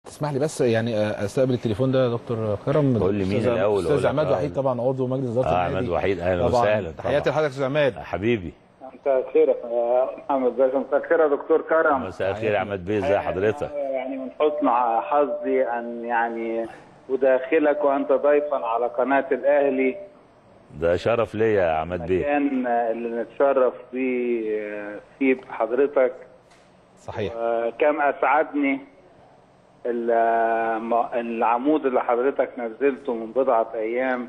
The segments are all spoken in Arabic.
تسمح لي بس يعني استقبل التليفون ده يا دكتور كرم. قول لي مين الاول؟ استاذ عماد وحيد طبعا عضو مجلس اداره النادي. عماد وحيد، اهلا وسهلا. تحياتي لحضرتك استاذ عماد حبيبي. مساء الخير يا محمد باشا. مساء الخير يا دكتور كرم. مساء الخير يا عماد بيه، ازي حضرتك؟ يعني من حسن حظي ان يعني اداخلك وانت ضيفا على قناه الاهلي. ده شرف ليا يا عماد بيه. المكان اللي نتشرف بيه فيه بحضرتك. صحيح. كم اسعدني العمود اللي حضرتك نزلته من بضعه ايام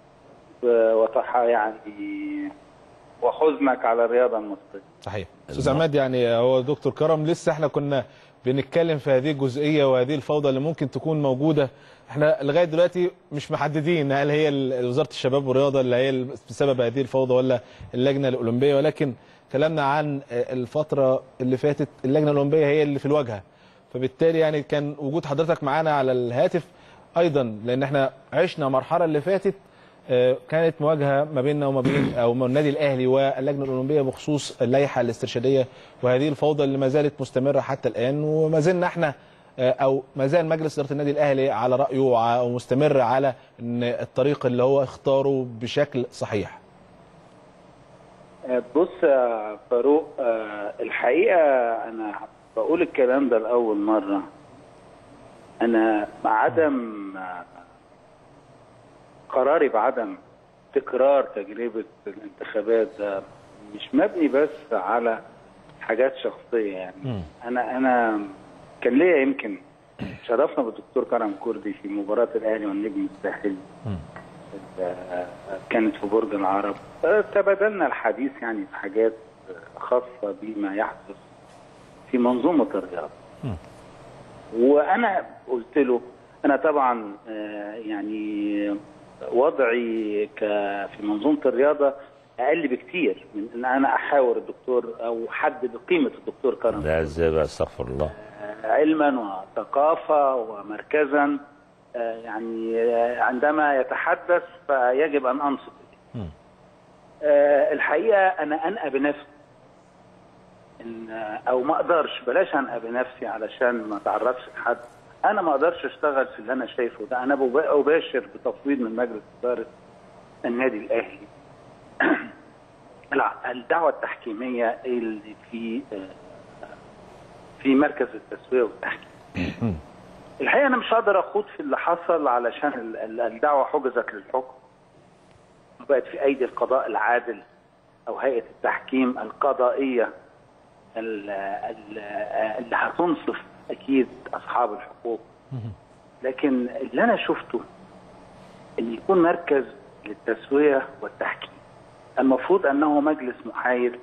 يعني وحزنك على الرياضه المصريه. صحيح. استاذ عماد، يعني هو دكتور كرم لسه احنا كنا بنتكلم في هذه الجزئيه وهذه الفوضى اللي ممكن تكون موجوده. احنا لغايه دلوقتي مش محددين هل هي وزاره الشباب والرياضه اللي هي بسبب هذه الفوضى ولا اللجنه الاولمبيه، ولكن كلامنا عن الفتره اللي فاتت اللجنه الاولمبيه هي اللي في الواجهه، فبالتالي يعني كان وجود حضرتك معانا على الهاتف ايضا، لان احنا عشنا مرحله اللي فاتت كانت مواجهه ما بيننا وما بين او النادي الاهلي واللجنه الاولمبيه بخصوص اللائحه الاسترشاديه وهذه الفوضى اللي ما زالت مستمره حتى الان، وما زلنا احنا او ما زال مجلس اداره النادي الاهلي على رايه ومستمر على ان الطريق اللي هو اختاره بشكل صحيح. بص يا فاروق، الحقيقه انا بقول الكلام ده لاول مره. انا قراري بعدم تكرار تجربه الانتخابات ده مش مبني بس على حاجات شخصيه. يعني انا كان ليا يمكن شرفنا بالدكتور كرم كردي في مباراه الاهلي والنجم الساحلي، كانت في برج العرب. تبادلنا الحديث يعني في حاجات خاصه بما يحدث في منظومه الرياضه. وانا قلت له انا طبعا يعني وضعي في منظومه الرياضه اقل بكتير من ان انا احاور الدكتور او حد بقيمه الدكتور كرم. لا ازاي بقى، استغفر الله. علما وثقافه ومركزا، يعني عندما يتحدث فيجب ان انصت اليه. الحقيقه انا انأى بنفسي او ما اقدرش، بلاش انأى بنفسي علشان ما اتعرضش لحد. انا ما اقدرش اشتغل في اللي انا شايفه ده. انا اباشر بتفويض من مجلس اداره النادي الاهلي الدعوه التحكيميه اللي في مركز التسويه والتحكيم. الحقيقه انا مش هقدر اخوض في اللي حصل علشان الدعوه حجزت للحكم وبقت في ايدي القضاء العادل او هيئه التحكيم القضائيه اللي هتنصف اكيد اصحاب الحقوق. لكن اللي انا شفته ان يكون مركز للتسويه والتحكيم المفروض انه مجلس محايد،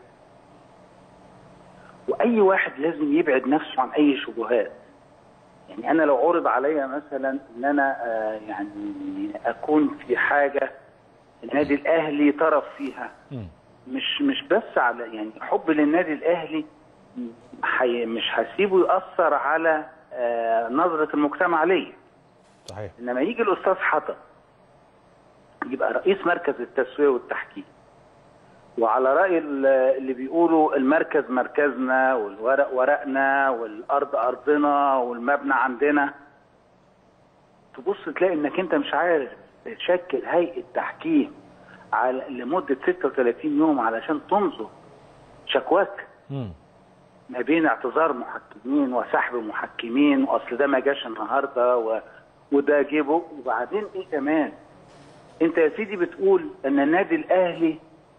واي واحد لازم يبعد نفسه عن اي شبهات. يعني انا لو عرض عليا مثلا ان انا يعني اكون في حاجه النادي الاهلي طرف فيها، مش بس على يعني حب للنادي الاهلي، مش هسيبه يأثر على نظرة المجتمع ليه. صحيح. انما يجي الاستاذ حطب يبقى رئيس مركز التسوية والتحكيم، وعلى رأي اللي بيقولوا المركز مركزنا والورق ورقنا والارض ارضنا والمبنى عندنا، تبص تلاقي انك انت مش عارف تشكل هيئة تحكيم لمدة 36 يوم علشان تنظر شكواك ما بين اعتذار محكمين وسحب محكمين، واصل ده ما جاش النهارده وده جيبه. وبعدين ايه كمان؟ انت يا سيدي بتقول ان النادي الاهلي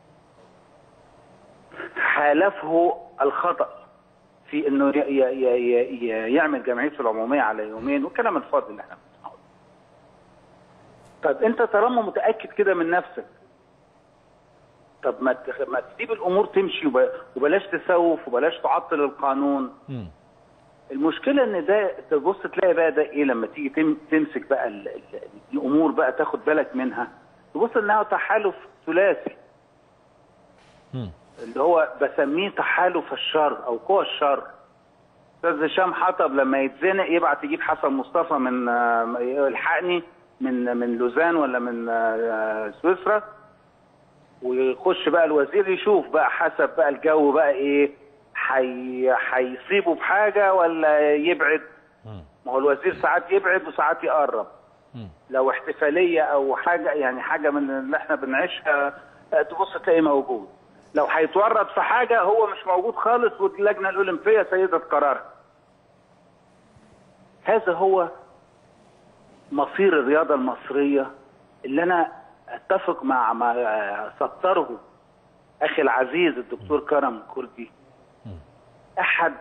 حالفه الخطأ في انه يعمل جمعيته العموميه على يومين، والكلام الفاضي اللي احنا بنسمعه. طب انت طالما متاكد كده من نفسك، طب ما تسيب الامور تمشي وبلاش تسوف وبلاش تعطل القانون. المشكله ان ده تبص تلاقي بقى ده ايه لما تيجي تمسك بقى الامور بقى تاخد بالك منها، تبص انها تحالف ثلاثي اللي هو بسميه تحالف الشر او قوى الشر. استاذ هشام حطب لما يتزنق يبعت يجيب حسن مصطفى من يلحقني من لوزان ولا من سويسرا، ويخش بقى الوزير يشوف بقى حسب بقى الجو بقى ايه، هيصيبه بحاجه ولا يبعد. ما هو الوزير ساعات يبعد وساعات يقرب. لو احتفاليه او حاجه يعني حاجه من اللي احنا بنعيشها تبص تلاقيه موجود. لو هيتورط في حاجه هو مش موجود خالص واللجنه الاولمبيه سيده قرارها. هذا هو مصير الرياضه المصريه اللي انا اتفق مع ما سطره اخي العزيز الدكتور كرم كردي، احد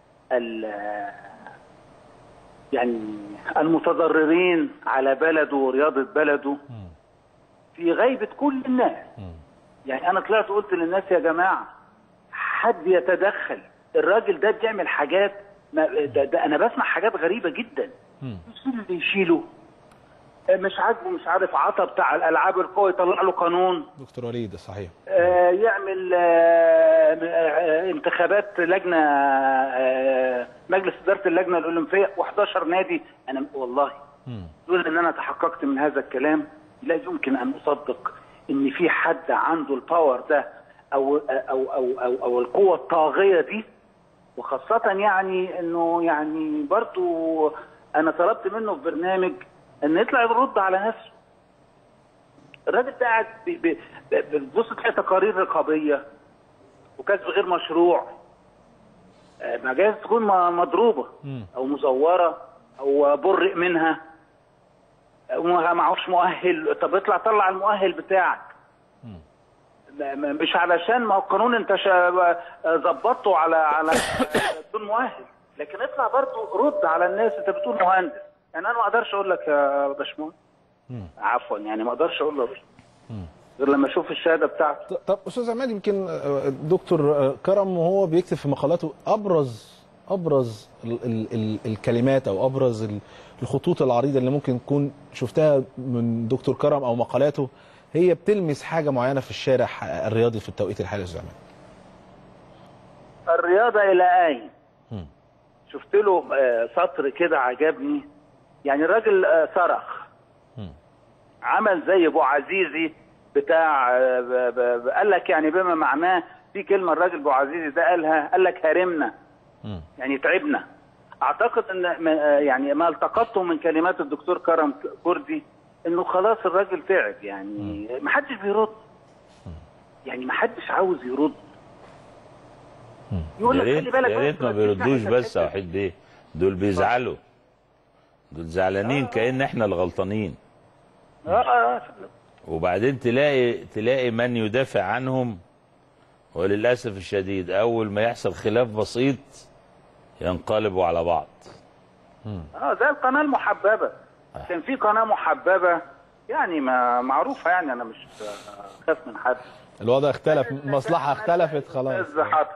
يعني المتضررين على بلده ورياضه بلده في غيبه كل الناس. يعني انا طلعت قلت للناس يا جماعه حد يتدخل، الراجل ده بيعمل حاجات ده انا بسمع حاجات غريبه جدا. اللي يشيله مش عاجبه مش عارف عطا بتاع الالعاب القوى يطلع له قانون. دكتور وليد صحيح. يعمل انتخابات لجنه مجلس اداره اللجنه الاولمبيه و11 نادي. انا والله دول ان انا تحققت من هذا الكلام لا يمكن ان اصدق ان في حد عنده الباور ده او القوه الطاغيه دي. وخاصه يعني انه يعني برضو انا طلبت منه في برنامج ان يطلع يرد على نفسه. الراجل ده قاعد بتبص تلاقي تقارير رقابيه وكسب غير مشروع، ما جايز تكون مضروبه او مزوره او برئ منها وما معهوش مؤهل. طب اطلع طلع المؤهل بتاعك. مش علشان ما هو القانون انت ظبطته على بدون مؤهل، لكن اطلع برضه رد على الناس. انت بتقول مهندس، يعني انا ما اقدرش اقول لك يا باشمهندس عفوا، يعني ما اقدرش اقول له غير لما اشوف الشهاده بتاعته. طب استاذ عماد، يمكن دكتور كرم وهو بيكتب في مقالاته ابرز الكلمات او ابرز الخطوط العريضه اللي ممكن تكون شفتها من دكتور كرم او مقالاته هي بتلمس حاجه معينه في الشارع الرياضي في التوقيت الحالي يا استاذ عماد. الرياضه الى اين؟ شفت له سطر كده عجبني، يعني الراجل صرخ عمل زي ابو عزيزي بتاع قال لك يعني بما معناه في كلمه الراجل ابو عزيزي ده قالها، قال لك هرمنا يعني تعبنا. اعتقد ان يعني ما التقطته من كلمات الدكتور كرم كردي انه خلاص الراجل تعب. يعني ما حدش بيرد، يعني ما حدش عاوز يرد. يقول لك خلي بالك يا ريت ما بيردوش بس يا وحيد بيه، دول بيزعلوا، دول زعلانين كأن احنا الغلطانين. وبعدين تلاقي من يدافع عنهم، وللاسف الشديد اول ما يحصل خلاف بسيط ينقلبوا على بعض. زي القناه المحببه. كان في قناه محببه يعني ما معروفه، يعني انا مش خاف من حد. الوضع اختلف، المصلحه اختلفت خلاص.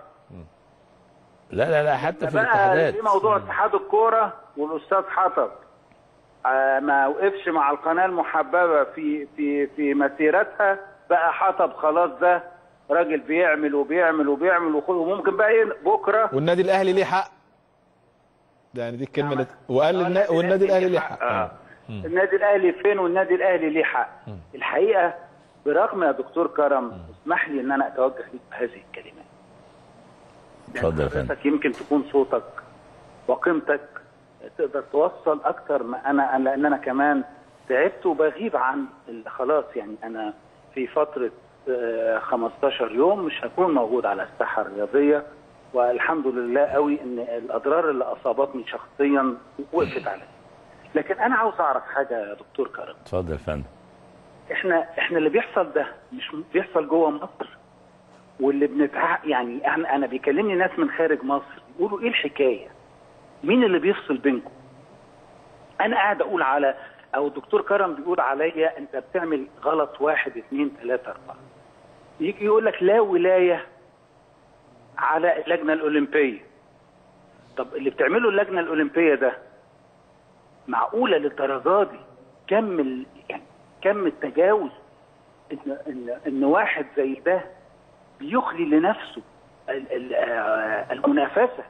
لا حتى في الاتحادات. في موضوع اتحاد الكوره والاستاذ حطب ما وقفش مع القناه المحببه في مسيرتها، بقى حطب خلاص ده راجل بيعمل وبيعمل وبيعمل وممكن بقى ايه بكره. والنادي الاهلي ليه حق، يعني دي الكلمه اللي وقال والنادي الاهلي ليه حق. النادي الاهلي فين والنادي الاهلي ليه حق. الحقيقه برغم يا دكتور كرم اسمح لي ان انا اتوجه لك بهذه الكلمات. اتفضل يا فندم. يمكن تكون صوتك وقيمتك تقدر توصل اكتر ما انا، لان انا كمان تعبت وبغيب عن خلاص. يعني انا في فتره 15 يوم مش هكون موجود على الساحه الرياضيه، والحمد لله قوي ان الاضرار اللي اصابتني شخصيا وقفت عليا. لكن انا عاوز اعرف حاجه يا دكتور كرم. اتفضل يا فندم. احنا اللي بيحصل ده مش بيحصل جوه مصر، واللي يعني انا بيكلمني ناس من خارج مصر يقولوا ايه الحكايه؟ مين اللي بيفصل بينكم؟ انا قاعد اقول على او الدكتور كرم بيقول عليا انت بتعمل غلط 1 2 3 4. يجي يقول لك لا ولايه على اللجنه الاولمبيه. طب اللي بتعمله اللجنه الاولمبيه ده معقوله للدرجه دي؟ كم التجاوز ان واحد زي ده بيخلي لنفسه المنافسه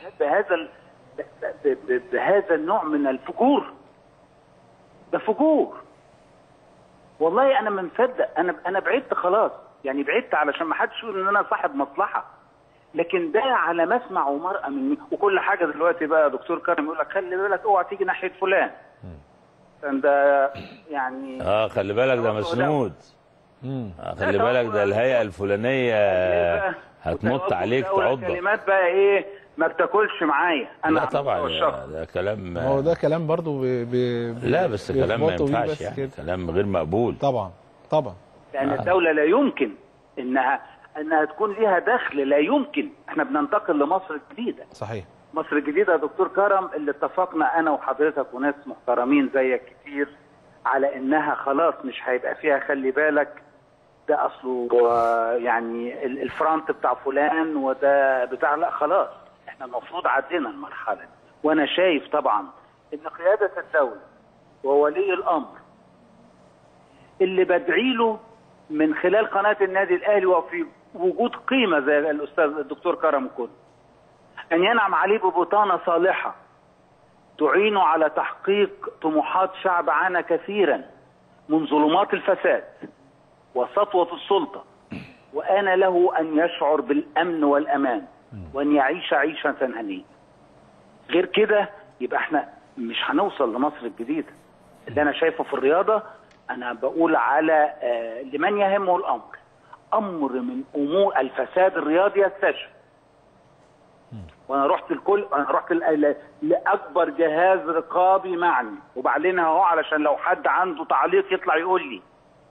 بهذا النوع من الفجور. ده فجور والله. انا ما مصدق. انا بعدت خلاص، يعني بعدت علشان ما حدش يقول ان انا صاحب مصلحه. لكن ده على مسمع ومرأة من وكل حاجه دلوقتي بقى دكتور كرم يقول لك خلي بالك اوعى تيجي ناحيه فلان. ده يعني خلي بالك ده مسنود. خلي بالك ده الهيئه الفلانيه هتنط عليك تعضك. كلمات بقى ايه ما بتاكلش معايا انا. لا طبعا ده كلام. هو ده كلام برضو لا بس كلام ما ينفعش يعني، كلام غير مقبول. طبعا طبعا. لان الدوله لا يمكن انها تكون ليها دخل، لا يمكن. احنا بننتقل لمصر الجديده. صحيح. مصر الجديده يا دكتور كرم اللي اتفقنا انا وحضرتك وناس محترمين زيك كتير على انها خلاص مش هيبقى فيها خلي بالك ده اصله يعني الفرونت بتاع فلان وده بتاع، لا خلاص احنا المفروض عدينا المرحله دي. وانا شايف طبعا ان قياده الدوله وولي الامر اللي بدعي له من خلال قناه النادي الاهلي وفي وجود قيمه زي الاستاذ الدكتور كرم كل ان ينعم عليه ببطانه صالحه تعينه على تحقيق طموحات شعب عانى كثيرا من ظلمات الفساد وسطوة السلطة، وآن له أن يشعر بالأمن والأمان وأن يعيش عيشة هنية. غير كده يبقى احنا مش هنوصل لمصر الجديدة. اللي أنا شايفه في الرياضة أنا بقول على لمن يهمه الأمر، أمر من أمور الفساد الرياضي يستشفى. وانا رحت لاكبر جهاز رقابي معني وبعدين اهو علشان لو حد عنده تعليق يطلع يقول لي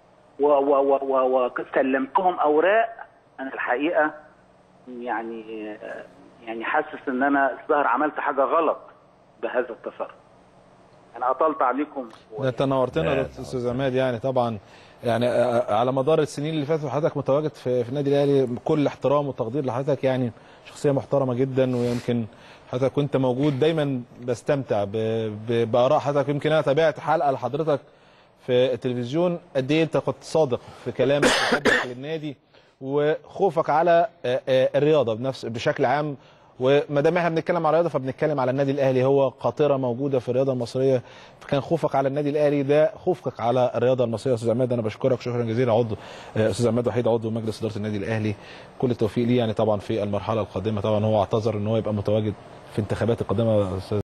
وسلمتهم اوراق. انا الحقيقه يعني حاسس ان انا الظاهر عملت حاجه غلط بهذا التصرف. انا اطلت عليكم. ده تنورتنا يا استاذ عماد. يعني طبعا يعني على مدار السنين اللي فاتت وحضرتك متواجد في النادي الاهلي بكل احترام وتقدير لحضرتك، يعني شخصيه محترمه جدا، ويمكن حضرتك كنت موجود دايما بستمتع باراء حضرتك. يمكن انا تابعت حلقه لحضرتك في التلفزيون قد ايه انت كنت صادق في كلامك وحبك للنادي وخوفك على الرياضه بشكل عام. وما دام احنا بنتكلم على الرياضه فبنتكلم على النادي الاهلي، هو قاطره موجوده في الرياضه المصريه، فكان خوفك على النادي الاهلي ده خوفك على الرياضه المصريه. استاذ عماد انا بشكرك شكرا جزيلا. عضو استاذ عماد وحيد عضو مجلس اداره النادي الاهلي، كل التوفيق ليه يعني طبعا في المرحله القادمه. طبعا هو اعتذر ان هو يبقى متواجد في انتخابات القادمه.